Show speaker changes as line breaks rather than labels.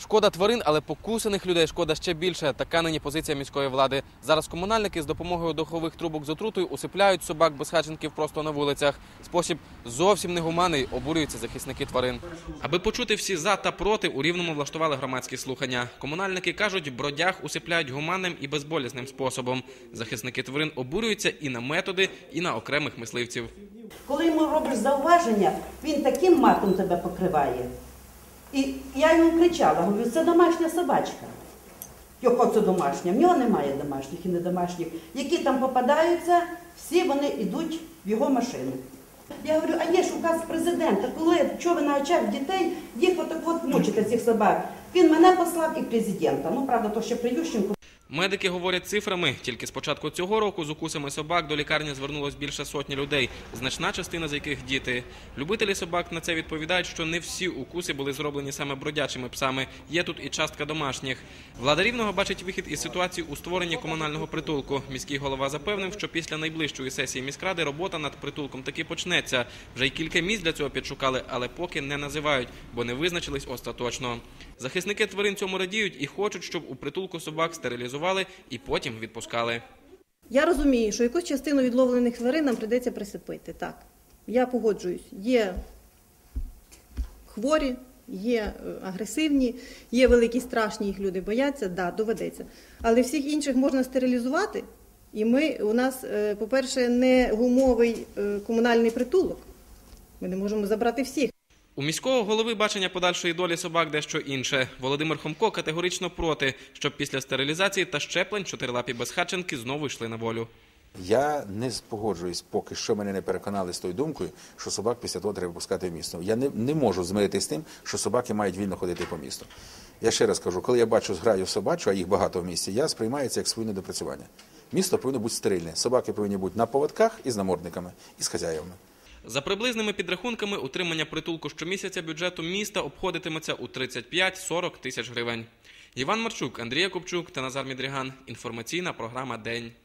Шкода тварин, але покусаних людей шкода ще більше. Така нині позиція міської влади. Зараз комунальники з допомогою духових трубок з отрутою усипляють собак-безхатченків просто на вулицях. Спосіб зовсім негуманний, обурюються захисники тварин. Аби почути всі за та проти, у Рівному влаштували громадські слухання. Комунальники кажуть, бродяг усипляють гуманним і безболісним способом. Захисники тварин обурюються і на методи, і на окремих мисливців.
Коли йому робиш зауваження, він таким матом тебе покриває. І я йому кричала, говорю, це домашня собачка. Його це домашня? В нього немає домашніх і недомашніх. Які там попадаються, всі вони йдуть в його машину. Я говорю, а є ж указ президента, чого ви на очах дітей їх отак мучите, цих собак. Він мене послав і президента. Ну, правда, то ще при Ющенку.
Медики говорять цифрами. Тільки з початку цього року з укусами собак до лікарні звернулось більше сотні людей, значна частина з яких – діти. Любителі собак на це відповідають, що не всі укуси були зроблені саме бродячими псами. Є тут і частка домашніх. Влада Рівного бачить вихід із ситуації у створенні комунального притулку. Міський голова запевнив, що після найближчої сесії міськради робота над притулком таки почнеться. Вже й кілька місць для цього підшукали, але поки не називають, бо не визначились остаточно. Захисники тварин цьому радіють і хочуть, щоб у притулку собак стерилізували і потім відпускали.
Я розумію, що якусь частину відловлених тварин нам прийдеться присипити. Так, я погоджуюсь. Є хворі, є агресивні, є великі страшні, їх люди бояться, да, доведеться. Але всіх інших можна стерилізувати. І у нас, по-перше, не гумовий комунальний притулок. Ми не можемо забрати всіх.
У міського голови бачення подальшої долі собак дещо інше. Володимир Хомко категорично проти, щоб після стерилізації та щеплень чотирилапі безхатченки знову йшли на волю.
Я не погоджуюсь, поки що мене не переконали з тою думкою, що собак після того треба пускати в місто. Я не можу змиритися з тим, що собаки мають вільно ходити по місту. Я ще раз кажу, коли я бачу зграю собачу, а їх багато в місті, я сприймаю це як своє недопрацювання. Місто повинно бути стерильне. Собаки повинні бути на поводках і з намордниками, і з хазяївами.
За приблизними підрахунками, утримання притулку щомісяця бюджету міста обходитиметься у 35-40 тисяч гривень. Іван Марчук, Андрій Якубчук та Назар Мідріган. Інформаційна програма «День».